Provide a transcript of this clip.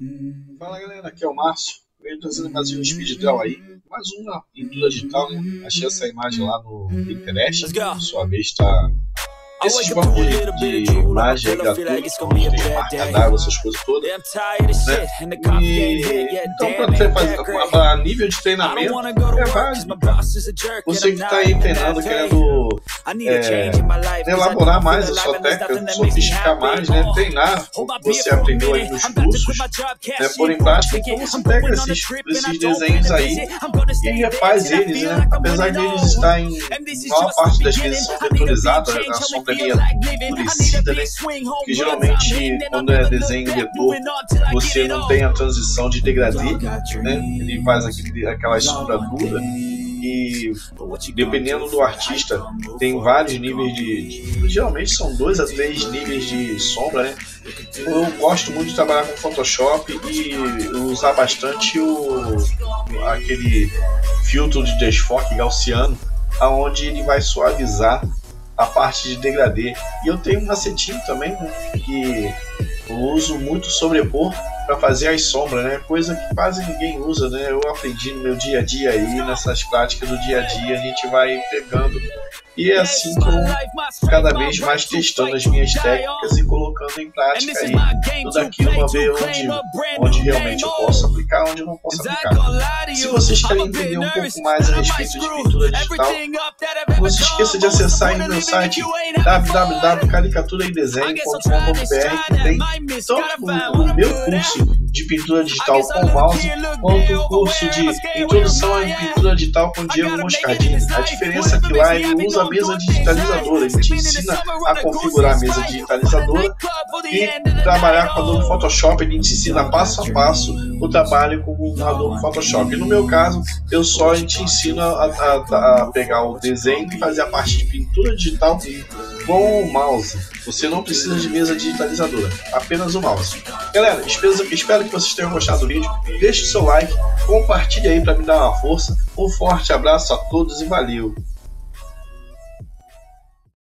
Fala galera, aqui é o Márcio. Eu estou trazendo mais um speed draw aí, mais uma pintura digital, né? Achei essa imagem lá no Pinterest, por sua vez está esses bancos de imagem aí gratuitos, tem marca d'água, essas coisas todas, né? Então para nível de treinamento é válido. Você que está aí treinando, querendo elaborar mais a sua técnica, sofisticar mais, né? Treinar o que você aprendeu aí nos cursos, né? Pôr em prática. Então você pega esses desenhos aí e refaz eles, né? Apesar de eles estarem, maior parte das vezes são vetorizadas, a sombra endurecida, né? Que geralmente quando é desenho vetor você não tem a transição de degradê, né? Ele faz aquela sombra dura. E dependendo do artista tem vários níveis geralmente são 2 a 3 níveis de sombra, né? Eu gosto muito de trabalhar com Photoshop e usar bastante aquele filtro de desfoque gaussiano, aonde ele vai suavizar a parte de degradê. E eu tenho um macetinho também, né, que eu uso muito sobrepor para fazer as sombras, né? Coisa que quase ninguém usa, né? Eu aprendi no meu dia a dia aí, nessas práticas do dia a dia, a gente vai pegando. E é assim que eu cada vez mais testando as minhas técnicas e colocando em prática aí tudo aquilo para ver onde realmente eu posso aplicar, onde eu não posso aplicar. Se vocês querem entender um pouco mais a respeito de pintura digital, não se esqueça de acessar aí no meu site www.caricaturaedesenho.com.br, que tem tanto o meu curso de pintura digital com mouse, quanto o curso de introdução à pintura digital com Diego Moscardini. A diferença é que lá ele usa a mesa digitalizadora, ele te ensina a configurar a mesa digitalizadora e trabalhar com o Adobe Photoshop. Ele te ensina passo a passo o trabalho com o Adobe Photoshop. E no meu caso, eu só te ensino a pegar o desenho e fazer a parte de pintura digital com o mouse. Você não precisa de mesa digitalizadora, apenas o mouse. Galera, espero que vocês tenham gostado do vídeo. Deixe o seu like, compartilhe aí para me dar uma força. Um forte abraço a todos e valeu!